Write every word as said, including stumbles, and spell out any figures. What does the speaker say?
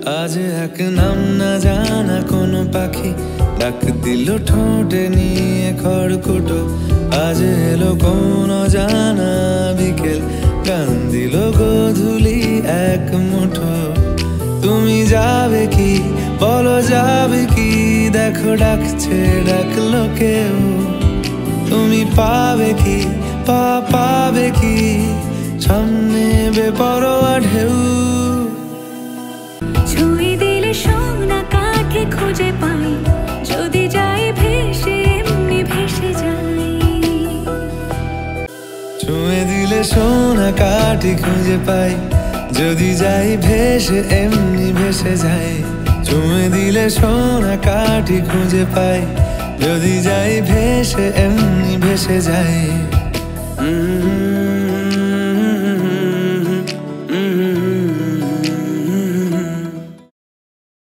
আজ এক নাম না জানা কোনো পাখি ডাক দিল ঠোঁটে নিয়ে খড়কুটো। আজ এলো কোন জানা বিকেল গান দিল গোধূলি এক মুঠো। তুমি যাবে কি বলো যাবে কি, দেখো ডাকছে ডাকলো কেউ। তুমি পাবে কি পা পাবে কি, সামনে বেপরোয়া ঢেউ। ছুঁয়ে দিলে সোনা কাকে খুঁজে পাই, যদি যাই ভেসে এমনি ভেসে যাই। ছুঁয়ে দিলে সোনা কাঠি খুঁজে পাই, যদি যাই ভেসে এমনি ভেসে যাই। ছুঁয়ে দিলে সোনা কাঠি খুঁজে পাই, যদি যাই ভেসে এমনি ভেসে যাই।